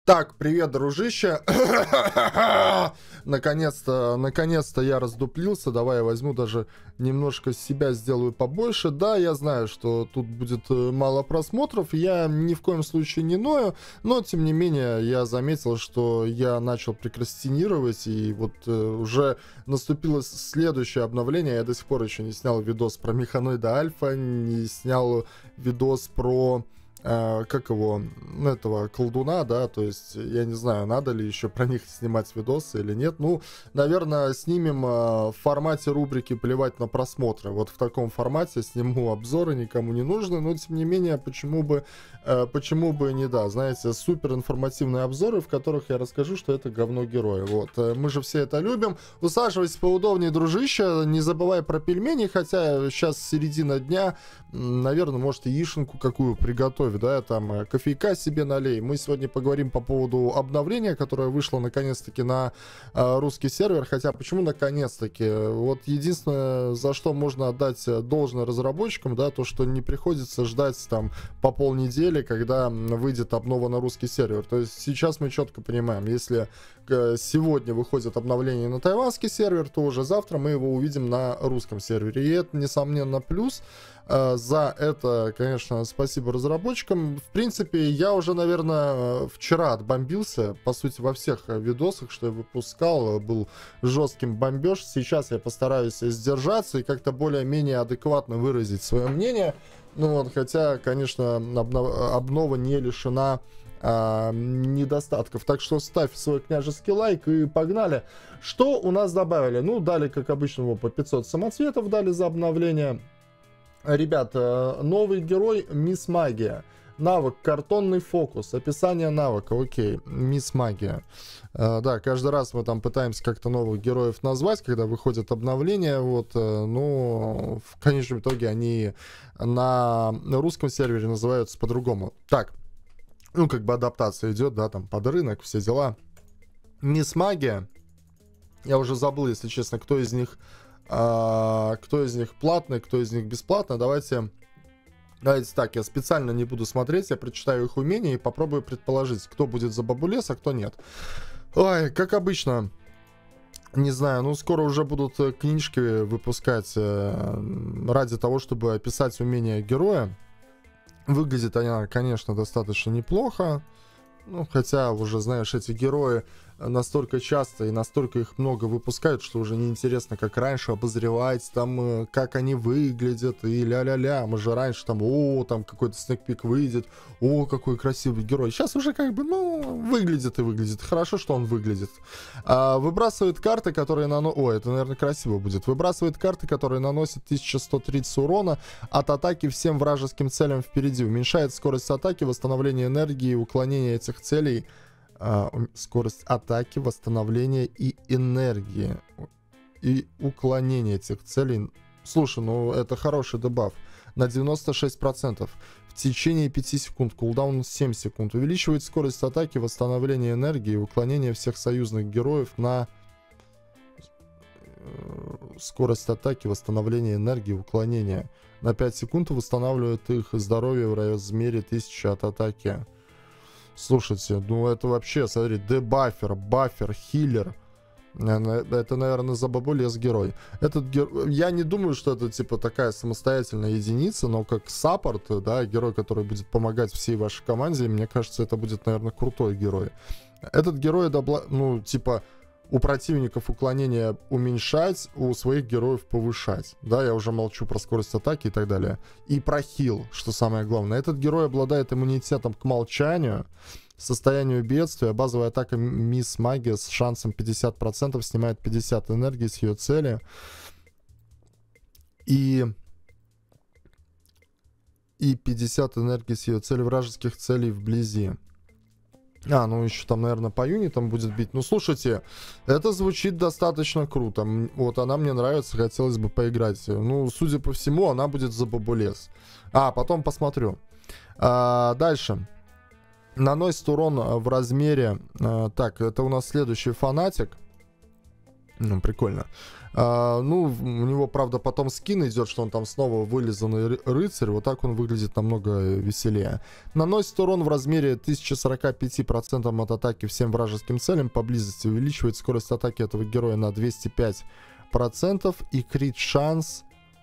Так, привет, дружище. Наконец-то я раздуплился. Давай я возьму даже немножко себя, сделаю побольше. Да, я знаю, что тут будет мало просмотров. Я ни в коем случае не ною. Но, тем не менее, я заметил, что я начал прокрастинировать. И вот уже наступило следующее обновление. Я до сих пор еще не снял видос про Механоида Альфа. Не снял видос про... как его, этого колдуна, да, то есть я не знаю, надо ли еще про них снимать видосы или нет. Ну, наверное, снимем в формате рубрики «Плевать на просмотры». Вот в таком формате сниму обзоры, никому не нужны, но тем не менее, почему бы не, да, знаете, супер информативные обзоры, в которых я расскажу, что это говно герой. Вот, мы же все это любим. Усаживайся поудобнее, дружище, не забывай про пельмени, хотя сейчас середина дня, наверное, может, яишенку какую приготовить, да, там кофейка себе налей. Мы сегодня поговорим по поводу обновления, которое вышло наконец-таки на русский сервер. Хотя почему наконец-таки? Вот единственное, за что можно отдать должное разработчикам, да, то, что не приходится ждать там по полнедели, когда выйдет обнова на русский сервер. То есть сейчас мы четко понимаем, если сегодня выходит обновление на тайванский сервер, то уже завтра мы его увидим на русском сервере. И это, несомненно, плюс. За это, конечно, спасибо разработчикам. В принципе, я уже, наверное, вчера отбомбился. По сути, во всех видосах, что я выпускал, был жестким бомбеж. Сейчас я постараюсь сдержаться и как-то более-менее адекватно выразить свое мнение. Ну вот, хотя, конечно, обнова не лишена недостатков. Так что ставь свой княжеский лайк и погнали. Что у нас добавили? Ну, дали, как обычно, по 500 самоцветов дали за обновление. Ребят, новый герой Мисс Магия. Навык картонный фокус. Описание навыка. Окей, Мисс Магия. Да, каждый раз мы там пытаемся как-то новых героев назвать, когда выходят обновления. Вот, но в конечном итоге они на русском сервере называются по-другому. Так, ну как бы адаптация идет, да, там под рынок, все дела. Мисс Магия. Я уже забыл, если честно, кто из них платный, кто из них бесплатно. Давайте так, я специально не буду смотреть, я прочитаю их умения и попробую предположить, кто будет за бабулес, а кто нет. Ой, как обычно, не знаю, ну скоро уже будут книжки выпускать ради того, чтобы описать умения героя. Выглядит она, конечно, достаточно неплохо. Ну, хотя, уже, знаешь, эти герои настолько часто и настолько их много выпускают, что уже неинтересно, как раньше, обозревать там, как они выглядят, и ля-ля-ля. Мы же раньше там, там какой-то снэкпик выйдет, какой красивый герой. Сейчас уже как бы, выглядит и выглядит. Хорошо, что он выглядит. Выбрасывает карты, которые наносят... это, наверное, красиво будет. Выбрасывает карты, которые наносят 1130 урона от атаки всем вражеским целям впереди. Уменьшает скорость атаки, восстановление энергии и уклонение этих целей. Скорость атаки, восстановления и энергии. И уклонение этих целей. Слушай, ну это хороший дебаф. На 96%. В течение 5 секунд. Кулдаун 7 секунд. Увеличивает скорость атаки, восстановление энергии и уклонение всех союзных героев на... Скорость атаки, восстановление энергии, уклонение. На 5 секунд восстанавливает их здоровье в размере 1000 от атаки. Слушайте, ну это вообще, смотри, дебафер, бафер, хиллер. Это, наверное, за бабулес герой. Я не думаю, что это, типа, такая самостоятельная единица, но как саппорт, да, герой, который будет помогать всей вашей команде, мне кажется, это будет, наверное, крутой герой. Этот герой, ну, типа... У противников уклонение уменьшать, у своих героев повышать. Да, я уже молчу про скорость атаки и так далее. И про хил, что самое главное. Этот герой обладает иммунитетом к молчанию, состоянию бедствия. Базовая атака Мисс Магия с шансом 50% снимает 50 энергии с ее цели. И 50 энергии с ее цели вражеских целей вблизи. Ну еще там, наверное, по юнитам будет бить. Ну, слушайте, это звучит достаточно круто. Вот она мне нравится, хотелось бы поиграть. Ну, судя по всему, она будет за бабулес. Потом посмотрю. Дальше. Наносит урон в размере... Так, это у нас следующий фанатик. Ну, прикольно. Ну, у него, правда, потом скин идет, что он там снова вылизанный рыцарь. Вот так он выглядит намного веселее. Наносит урон в размере 1045% от атаки всем вражеским целям поблизости. Увеличивает скорость атаки этого героя на 205%. И крит шанс...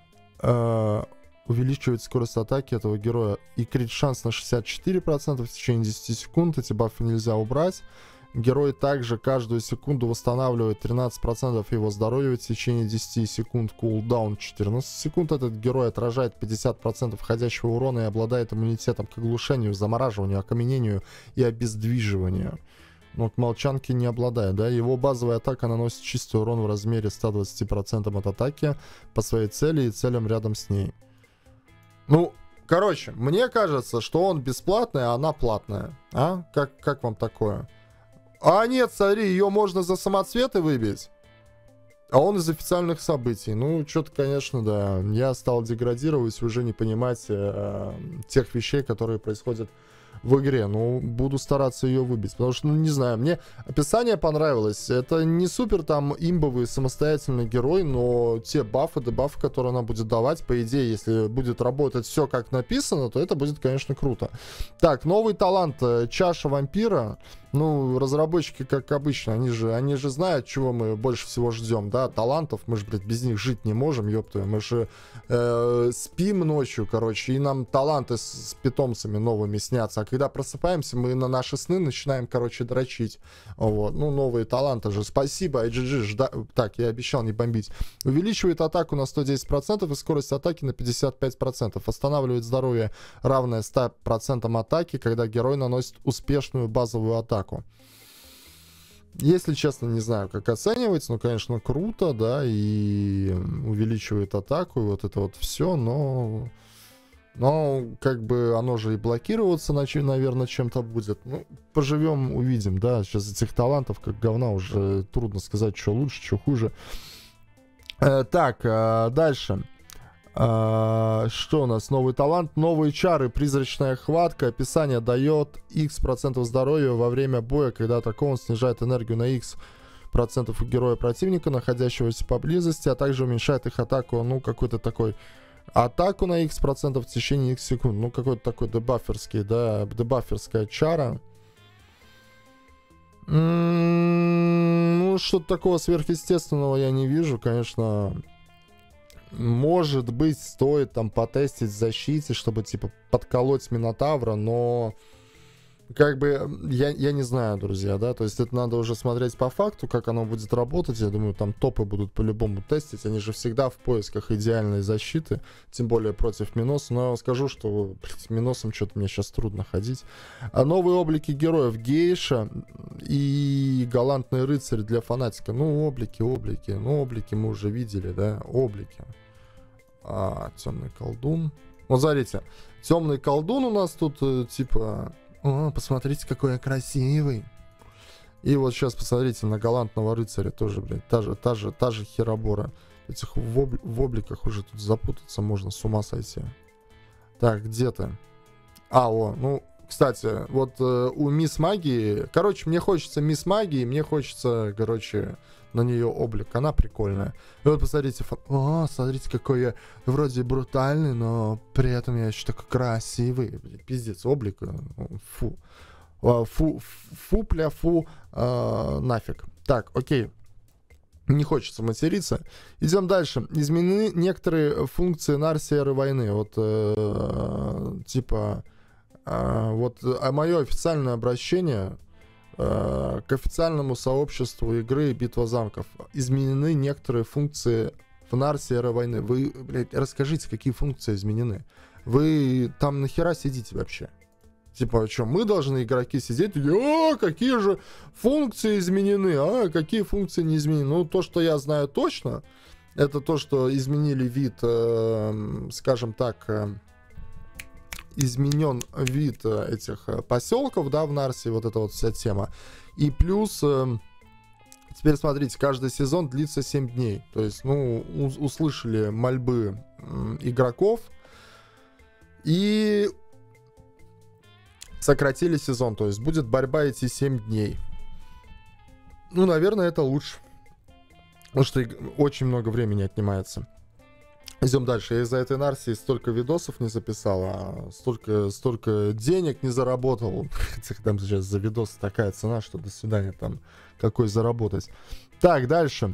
увеличивает скорость атаки этого героя. И крит шанс на 64% в течение 10 секунд. Эти бафы нельзя убрать. Герой также каждую секунду восстанавливает 13% его здоровья в течение 10 секунд. Кулдаун 14 секунд. Этот герой отражает 50% входящего урона и обладает иммунитетом к оглушению, замораживанию, окаменению и обездвиживанию. Но к молчанке не обладает, да? Его базовая атака наносит чистый урон в размере 120% от атаки по своей цели и целям рядом с ней. Ну, короче, мне кажется, что он бесплатный, а она платная. А? Как вам такое? А нет, смотри, ее можно за самоцветы выбить. А он из официальных событий. Ну, что-то, конечно, да. Я стал деградировать, уже не понимать тех вещей, которые происходят в игре. Ну, буду стараться ее выбить. Потому что, ну, не знаю, мне описание понравилось. Это не супер там имбовый самостоятельный герой, но те бафы, дебафы, которые она будет давать, по идее, если будет работать все как написано, то это будет, конечно, круто. Так, новый талант. Чаша вампира. Ну, разработчики, как обычно, они же знают, чего мы больше всего ждем, да, талантов, мы же, блядь, без них жить не можем, ёпта, мы же спим ночью, короче, и нам таланты с питомцами новыми снятся, а когда просыпаемся, мы на наши сны начинаем, короче, дрочить, вот, ну, новые таланты же, спасибо, IGG, так, я обещал не бомбить, увеличивает атаку на 110% и скорость атаки на 55%, восстанавливает здоровье, равное 100% атаки, когда герой наносит успешную базовую атаку. Если честно, не знаю, как оценивать, но, конечно, круто, да, и увеличивает атаку, и вот это вот все, но как бы оно же и блокироваться, наверное, чем-то будет. Ну, поживем, увидим, да, сейчас этих талантов, как говна, уже трудно сказать, что лучше, что хуже. Так, дальше. Что у нас? Новый талант, новые чары, призрачная хватка. Описание: дает X% здоровья во время боя, когда атакован, снижает энергию на X% у героя противника, находящегося поблизости, а также уменьшает их атаку, ну, какой-то такой атаку на X% в течение X секунд. Ну, какой-то такой дебаферский, да, дебаферская чара. Ну, что-то такого сверхъестественного я не вижу, конечно. Может быть, стоит там потестить в защите, чтобы, типа, подколоть Минотавра, но как бы я не знаю, друзья, да, то есть это надо уже смотреть по факту, как оно будет работать. Я думаю, там топы будут по-любому тестить, они же всегда в поисках идеальной защиты, тем более против Миноса, но я вам скажу, что, блядь, Миносом что-то мне сейчас трудно ходить. А новые облики героев: Гейша и галантный рыцарь для фанатика. Ну, облики, ну, облики мы уже видели, да, облики. Темный колдун. Вот смотрите, темный колдун у нас тут, типа... О, посмотрите, какой я красивый. И вот сейчас посмотрите на галантного рыцаря. Тоже, блядь, та же херобора. Этих в обликах уже тут запутаться можно, с ума сойти. Так, где ты? Ну, кстати, вот у Мисс Магии... Короче, мне хочется Мисс Магии, мне хочется, короче, на нее облик. Она прикольная. И вот посмотрите. Смотрите, какой я вроде брутальный, но при этом я еще такой красивый. Блин, пиздец, облик. Фу. Нафиг. Так, окей. Не хочется материться. Идем дальше. Изменены некоторые функции Нарсиеры войны. Вот, типа... Вот мое официальное обращение к официальному сообществу игры «Битва замков». Изменены некоторые функции в Нарсиеры войны. Вы, блядь, расскажите, какие функции изменены. Вы там нахера сидите вообще? Типа, что, мы должны, игроки, сидеть? Какие же функции изменены? Какие функции не изменены? Ну, то, что я знаю точно, это то, что изменили вид, скажем так... изменен вид этих поселков, да, в Нарсе, вот эта вот вся тема. И плюс, теперь смотрите, каждый сезон длится 7 дней. То есть, ну, услышали мольбы игроков и сократили сезон. То есть будет борьба идти 7 дней. Ну, наверное, это лучше. Потому что очень много времени отнимается. Идем дальше. Я из-за этой Нарсии столько видосов не записал, а столько денег не заработал. Хотя там сейчас за видосы такая цена, что до свидания там какой заработать. Так, дальше.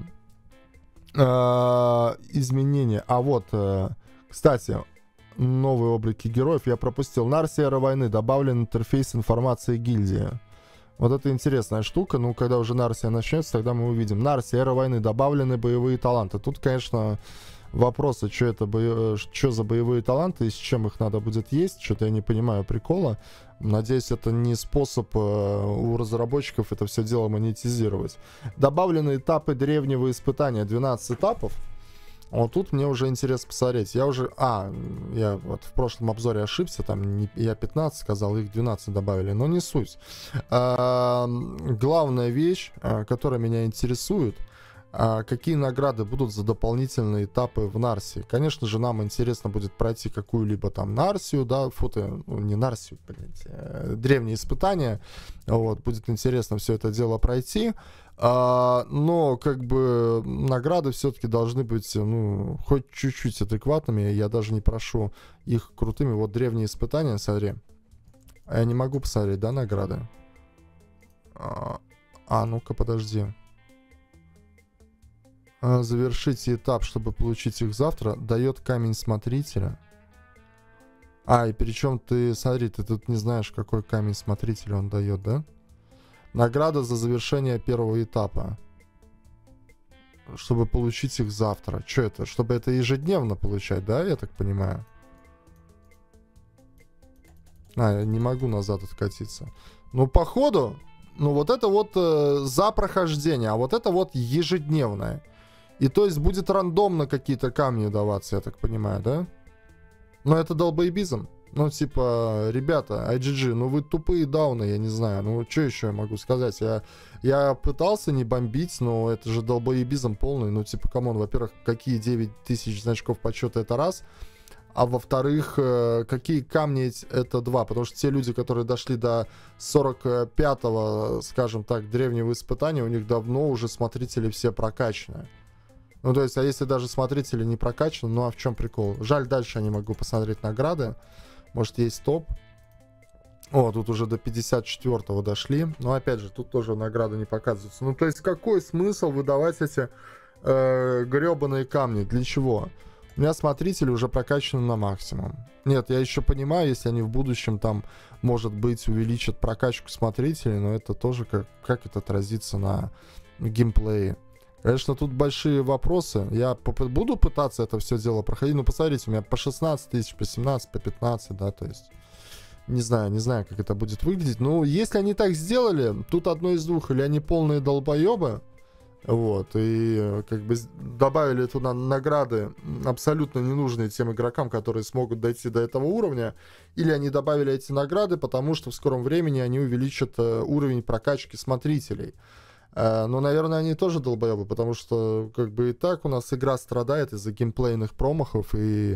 Изменения. А вот, кстати, новые облики героев я пропустил. Нарсия Эра Войны. Добавлен интерфейс информации гильдии. Вот это интересная штука. Ну, когда уже Нарсия начнется, тогда мы увидим. Нарсия Эра Войны. Добавлены боевые таланты. Тут, конечно, вопросы, что за боевые таланты и с чем их надо будет есть. Что-то я не понимаю прикола. Надеюсь, это не способ у разработчиков это все дело монетизировать. Добавлены этапы древнего испытания. 12 этапов. Вот тут мне уже интересно посмотреть. Я вот в прошлом обзоре ошибся. Там я 15 сказал, их 12 добавили. Но не суть. Главная вещь, которая меня интересует, какие награды будут за дополнительные этапы в Нарсии. Конечно же, нам интересно будет пройти какую-либо там Нарсию, да, не Нарсию, древние испытания. Вот, будет интересно все это дело пройти. Но, как бы, награды все-таки должны быть, ну, хоть чуть-чуть адекватными. Я даже не прошу их крутыми. Вот древние испытания, смотри. Я не могу посмотреть, да, награды? Ну-ка, подожди. Завершите этап, чтобы получить их завтра. Дает камень смотрителя. И причем ты, смотри, ты тут не знаешь, какой камень смотрителя он дает, да? Награда за завершение первого этапа. Чтобы получить их завтра. Что это? Чтобы это ежедневно получать, да, я так понимаю? Я не могу назад откатиться. Ну, походу, ну, вот это вот за прохождение, а вот это вот ежедневное. И то есть будет рандомно какие-то камни даваться, я так понимаю, да? Но это долбоебизм. Ну, типа, ребята, IGG, ну вы тупые дауны, я не знаю. Ну, что еще я могу сказать? Я пытался не бомбить, но это же долбоебизм полный. Ну, типа, камон, во-первых, какие 9000 значков почета, это раз. А во-вторых, какие камни это два. Потому что те люди, которые дошли до 45-го, скажем так, древнего испытания, у них давно уже смотрители все прокачаны. Ну, то есть, а если даже смотрители не прокачаны, ну, а в чем прикол? Жаль, дальше я не могу посмотреть награды. Может, есть топ. Тут уже до 54-го дошли. Но, опять же, тут тоже награды не показываются. Ну, то есть, какой смысл выдавать эти гребаные камни? Для чего? У меня смотрители уже прокачаны на максимум. Нет, я еще понимаю, если они в будущем там, может быть, увеличат прокачку смотрителей, но это тоже как это отразится на геймплее. Конечно, тут большие вопросы. Я буду пытаться это все дело проходить. Ну, посмотрите, у меня по 16 тысяч, по 17, по 15, да, то есть... Не знаю, как это будет выглядеть. Ну, если они так сделали, тут одно из двух. Или они полные долбоебы, вот, и как бы добавили туда награды абсолютно ненужные тем игрокам, которые смогут дойти до этого уровня. Или они добавили эти награды, потому что в скором времени они увеличат уровень прокачки смотрителей. Но, наверное, они тоже долбоебы, потому что, как бы, и так у нас игра страдает из-за геймплейных промахов, и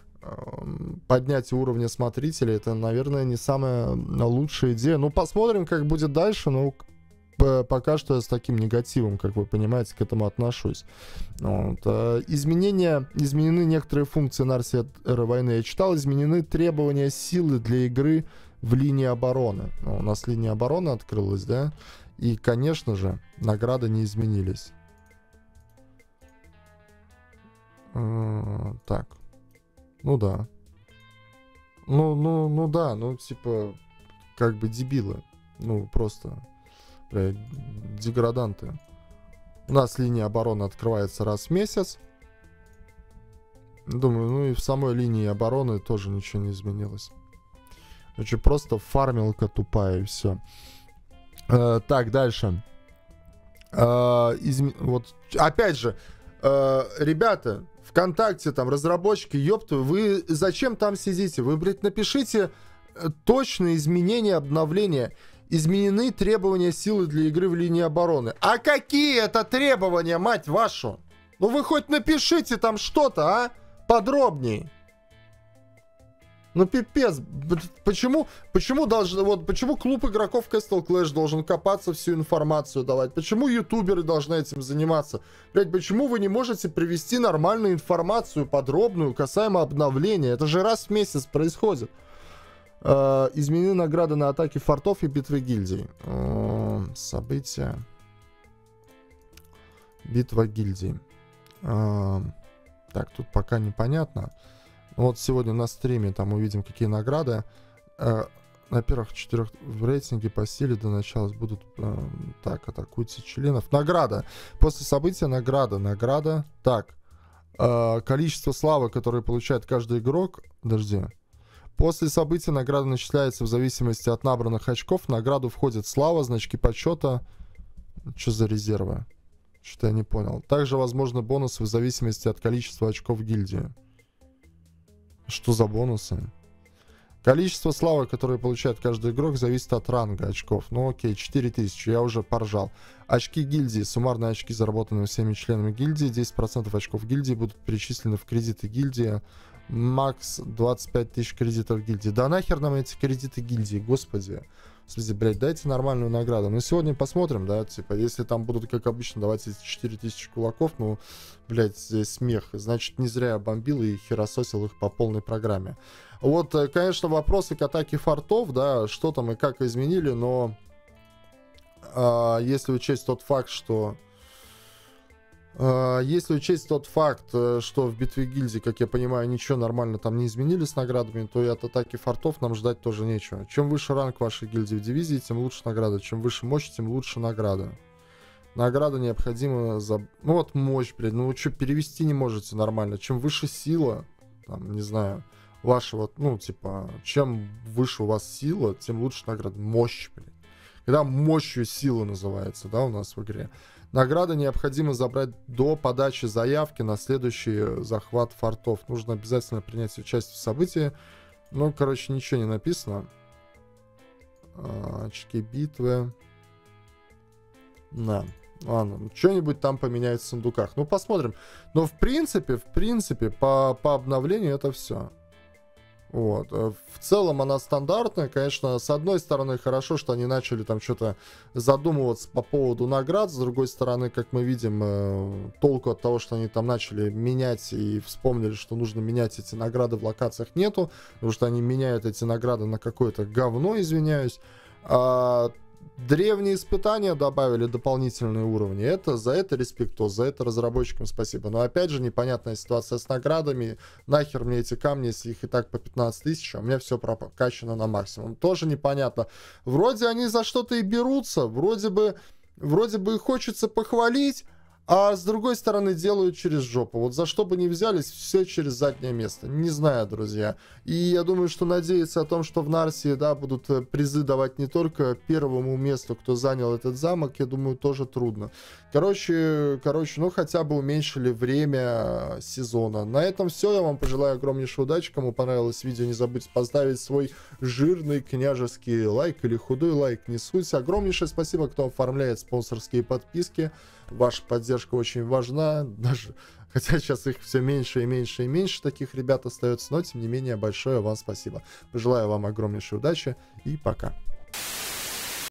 поднятие уровня смотрителей — это, наверное, не самая лучшая идея. Ну, посмотрим, как будет дальше, но пока что я с таким негативом, как вы понимаете, к этому отношусь. Вот. Изменены некоторые функции Нарсия Эра Войны. Я читал, изменены требования силы для игры в линии обороны. У нас линия обороны открылась, да? И, конечно же, награды не изменились. Так. Ну да. Ну да, ну типа, как бы дебилы. Ну, просто, блядь, деграданты. У нас линия обороны открывается раз в месяц. Думаю, ну и в самой линии обороны тоже ничего не изменилось. Значит, просто фармилка тупая и все. Так, дальше. Вот, опять же, ребята, ВКонтакте, там, разработчики, ёпта, вы зачем там сидите? Вы, блядь, напишите точные изменения, обновления. Изменены требования силы для игры в линии обороны. А какие это требования, мать вашу? Ну вы хоть напишите там что-то, а? Подробней. Ну пипец, почему должны, вот почему клуб игроков Castle Clash должен копаться, всю информацию давать? Почему ютуберы должны этим заниматься? Блять, почему вы не можете привести нормальную информацию, подробную, касаемо обновления? Это же раз в месяц происходит. Измени награды на атаки фортов и битвы гильдий. События. Битва гильдий. Так, тут пока непонятно. Вот сегодня на стриме там увидим, какие награды. На первых 4 в рейтинге по силе до начала будут... так, атакуйте членов. Награда. После события награда. Награда. Так. Количество славы, которое получает каждый игрок. Подожди. После события награда начисляется в зависимости от набранных очков. В награду входит слава, значки почета. Что за резервы? Что-то я не понял. Также возможны бонусы в зависимости от количества очков гильдии. Что за бонусы? Количество славы, которое получает каждый игрок, зависит от ранга очков. Ну окей, 4000, я уже поржал. Очки гильдии. Суммарные очки, заработанные всеми членами гильдии. 10% очков гильдии будут перечислены в кредиты гильдии. Макс 25 тысяч кредитов гильдии. Да нахер нам эти кредиты гильдии, господи. Слушайте, блядь, дайте нормальную награду. Ну, сегодня посмотрим, да, типа, если там будут, как обычно, давать эти 4000 кулаков, ну, блядь, смех. Значит, не зря я бомбил и херососил их по полной программе. Вот, конечно, вопросы к атаке фортов, да, что там и как изменили, но если учесть тот факт, что... Если учесть тот факт, что в битве гильдии, как я понимаю, ничего нормально там не изменили с наградами, то и от атаки фортов нам ждать тоже нечего. Чем выше ранг вашей гильдии в дивизии, тем лучше награда. Чем выше мощь, тем лучше награда. Награда необходима за... Ну вот мощь, блядь, ну вы что, перевести не можете нормально. Чем выше сила, там, не знаю, ваша вот, ну, типа, чем выше у вас сила, тем лучше награда. Мощь, блядь. Когда мощью сила называется, да, у нас в игре. Награды необходимо забрать до подачи заявки на следующий захват фортов. Нужно обязательно принять участие в событии. Ну, короче, ничего не написано. Очки битвы. Да. Ладно, что-нибудь там поменяется в сундуках. Ну, посмотрим. Но в принципе, по обновлению это все. Вот. В целом она стандартная. Конечно, с одной стороны, хорошо, что они начали там что-то задумываться по поводу наград. С другой стороны, как мы видим, толку от того, что они там начали менять и вспомнили, что нужно менять эти награды в локациях, нету. Потому что они меняют эти награды на какое-то говно, извиняюсь. Древние испытания добавили дополнительные уровни. Это за это респектос, за это разработчикам спасибо. Но опять же непонятная ситуация с наградами. Нахер мне эти камни, если их и так по 15 тысяч, а у меня все прокачано на максимум. Тоже непонятно. Вроде они за что-то и берутся, вроде бы и хочется похвалить, а с другой стороны делают через жопу. Вот за что бы ни взялись, все через заднее место. Не знаю, друзья. И я думаю, что надеяться о том, что в Нарсии, да, будут призы давать не только первому месту, кто занял этот замок, я думаю, тоже трудно. Короче, ну хотя бы уменьшили время сезона. На этом все. Я вам пожелаю огромнейшей удачи. Кому понравилось видео, не забудьте поставить свой жирный княжеский лайк или худой лайк, не суть. Огромнейшее спасибо, кто оформляет спонсорские подписки. Ваша поддержка очень важна, даже хотя сейчас их все меньше и меньше и меньше таких ребят остается, но тем не менее большое вам спасибо. Пожелаю вам огромнейшей удачи и пока.